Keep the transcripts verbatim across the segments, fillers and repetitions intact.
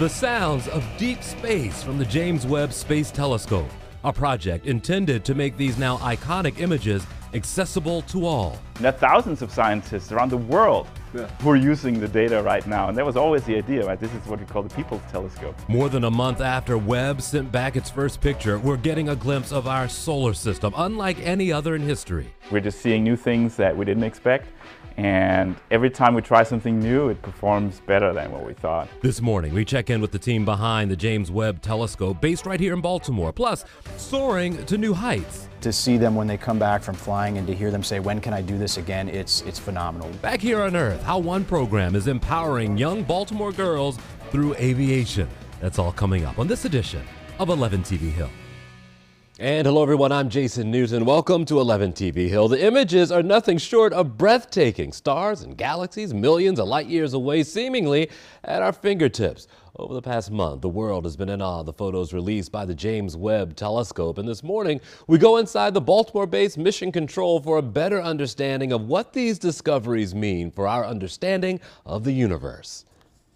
The sounds of deep space from the James Webb Space Telescope, a project intended to make these now iconic images accessible to all. There are thousands of scientists around the world yeah. who are using the data right now, and that was always the idea, right? This is what we call the People's Telescope. More than a month after Webb sent back its first picture, we're getting a glimpse of our solar system, unlike any other in history. We're just seeing new things that we didn't expect. And every time we try something new, it performs better than what we thought. This morning, we check in with the team behind the James Webb Telescope, based right here in Baltimore, plus soaring to new heights. To see them when they come back from flying and to hear them say, when can I do this again, it's, it's phenomenal. Back here on Earth, how one program is empowering young Baltimore girls through aviation. That's all coming up on this edition of eleven T V Hill. And hello everyone, I'm Jason Newton. Welcome to eleven T V Hill. The images are nothing short of breathtaking. Stars and galaxies millions of light years away, seemingly at our fingertips. Over the past month, the world has been in awe of the photos released by the James Webb Telescope. And this morning, we go inside the Baltimore-based Mission Control for a better understanding of what these discoveries mean for our understanding of the universe.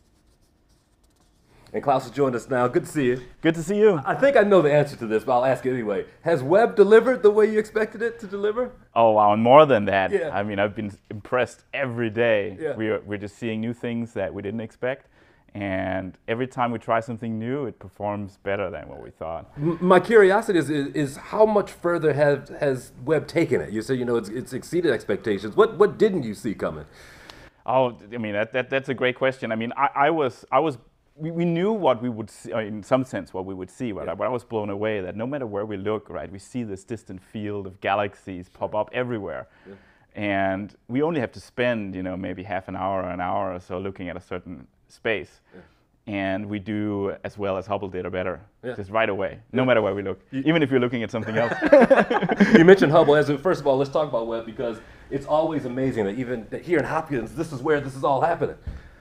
And Klaus has joined us now. Good to see you. Good to see you. I think I know the answer to this, but I'll ask it anyway. Has Webb delivered the way you expected it to deliver? Oh, wow, and more than that. Yeah. I mean, I've been impressed every day. Yeah. We're, we're just seeing new things that we didn't expect. And every time we try something new, it performs better than what we thought. M my curiosity is, is, is how much further have, has Webb taken it? You say, you know, it's, it's exceeded expectations. What, what didn't you see coming? Oh, I mean, that, that, that's a great question. I mean, I, I was... I was We, we knew what we would see, in some sense what we would see, but, yeah. I, but I was blown away that no matter where we look, right, we see this distant field of galaxies pop up everywhere. Yeah. And we only have to spend, you know, maybe half an hour or an hour or so looking at a certain space. Yeah. And we do as well as Hubble did or better, yeah. just right away, no yeah. matter where we look, you, even if you're looking at something else. You mentioned Hubble. As a, first of all, let's talk about Webb, because it's always amazing that even that here in Hopkins, this is where this is all happening.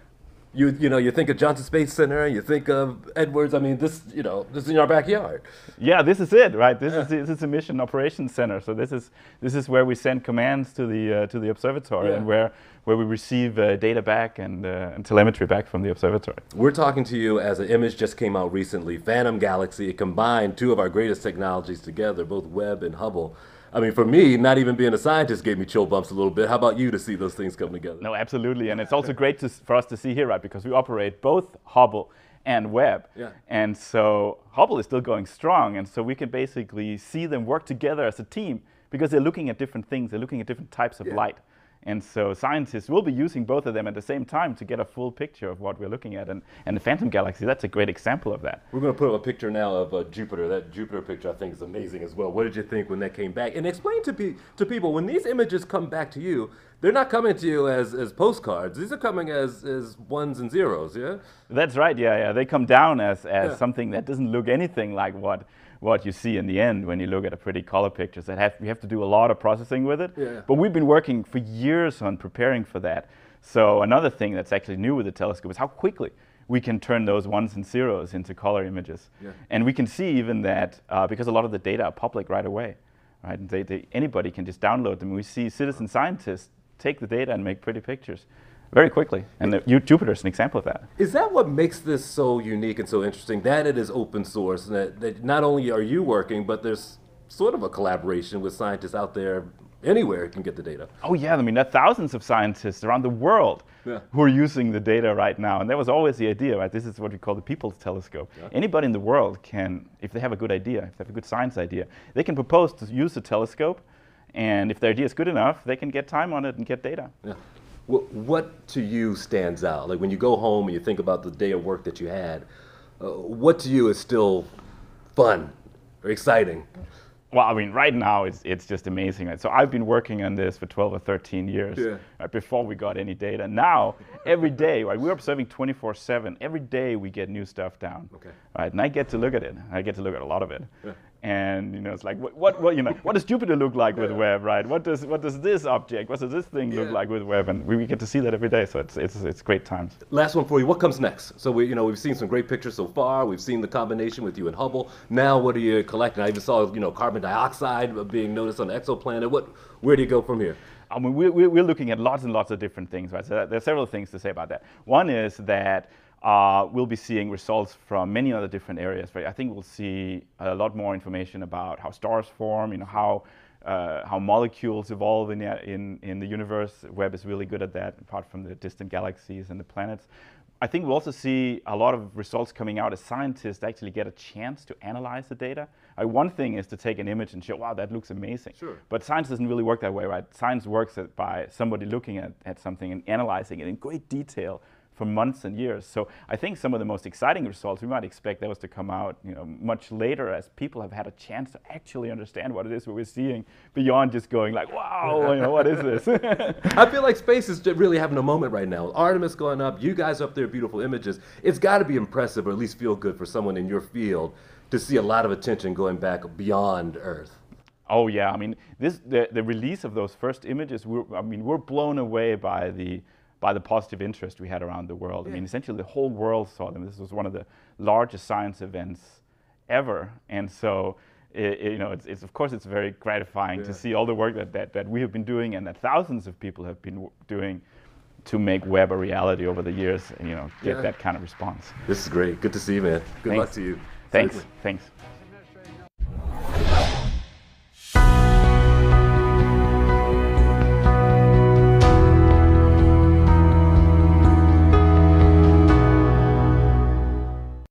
You, you know, you think of Johnson Space Center, you think of Edwards. I mean, this, you know, this is in our backyard. Yeah, this is it, right? This yeah. is this is a mission operations center. So this is this is where we send commands to the uh, to the observatory, yeah. and where where we receive uh, data back and, uh, and telemetry back from the observatory. We're talking to you as an image just came out recently, Phantom Galaxy. It combined two of our greatest technologies together, both Webb and Hubble. I mean, for me, not even being a scientist gave me chill bumps a little bit. How about you to see those things come together? No, absolutely. And it's also great to, for us to see here, right? Because we operate both Hubble and Webb. Yeah. And so Hubble is still going strong. And so we can basically see them work together as a team because they're looking at different things. They're looking at different types of yeah. light. And so scientists will be using both of them at the same time to get a full picture of what we're looking at. And, and the Phantom Galaxy, that's a great example of that. We're going to put up a picture now of uh, Jupiter. That Jupiter picture I think is amazing as well. What did you think when that came back? And explain to, pe to people, when these images come back to you, they're not coming to you as, as postcards. These are coming as, as ones and zeros, yeah? That's right, yeah, yeah. They come down as, as yeah. something that doesn't look anything like what what you see in the end when you look at a pretty color pictures. That have, we have to do a lot of processing with it. Yeah. But we've been working for years on preparing for that. So another thing that's actually new with the telescope is how quickly we can turn those ones and zeros into color images. Yeah. And we can see even that uh, because a lot of the data are public right away. Right? And they, they, anybody can just download them. We see citizen scientists take the data and make pretty pictures very quickly, and the, you, Jupiter is an example of that. Is that what makes this so unique and so interesting, that it is open source, and that, that not only are you working, but there's sort of a collaboration with scientists out there anywhere who can get the data? Oh yeah, I mean, there are thousands of scientists around the world yeah. who are using the data right now, and that was always the idea, right? This is what we call the People's Telescope. Yeah. Anybody in the world can, if they have a good idea, if they have a good science idea, they can propose to use the telescope, and if their idea is good enough, they can get time on it and get data. Yeah. What to you stands out? Like when you go home and you think about the day of work that you had, uh, what to you is still fun or exciting? Well, I mean, right now it's it's just amazing. Right? So I've been working on this for twelve or thirteen years yeah. right, before we got any data. Now, every day, right, we're observing twenty-four seven. Every day we get new stuff down. Okay. Right, and I get to look at it. I get to look at a lot of it. Yeah. And you know, it's like, what, what, what, you know, what does Jupiter look like yeah. with Webb, right? What does, what does this object, what does this thing yeah. look like with Webb? And we, we get to see that every day, so it's, it's, it's great times. Last one for you. What comes next? So we, you know, we've seen some great pictures so far. We've seen the combination with you and Hubble. Now, what are you collecting? I even saw, you know, carbon dioxide being noticed on the exoplanet. What, where do you go from here? I mean, we're, we're looking at lots and lots of different things, right? So there are several things to say about that. One is that uh, we'll be seeing results from many other different areas. Right? I think we'll see a lot more information about how stars form, you know, how uh, how molecules evolve in the, in in the universe. Webb is really good at that, apart from the distant galaxies and the planets. I think we'll also see a lot of results coming out as scientists actually get a chance to analyze the data. Uh, one thing is to take an image and show, wow, that looks amazing. Sure. But science doesn't really work that way, right? Science works at, by somebody looking at, at something and analyzing it in great detail for months and years. So I think some of the most exciting results, we might expect those to come out, you know, much later, as people have had a chance to actually understand what it is we're seeing, beyond just going like, wow, you know, what is this? I feel like space is really having a moment right now. Artemis going up, you guys up there, beautiful images. It's got to be impressive, or at least feel good for someone in your field to see a lot of attention going back beyond Earth. Oh yeah, I mean, this the, the release of those first images, we're, I mean, we're blown away by the by the positive interest we had around the world. Yeah. I mean, essentially the whole world saw them. This was one of the largest science events ever. And so, it, it, you know, it's, it's of course it's very gratifying yeah. to see all the work that, that, that we have been doing and that thousands of people have been w doing to make Webb a reality over the years, and, you know, get yeah. that kind of response. This is great. Good to see you, man. Good Thanks. luck to you. Thanks. Seriously. Thanks.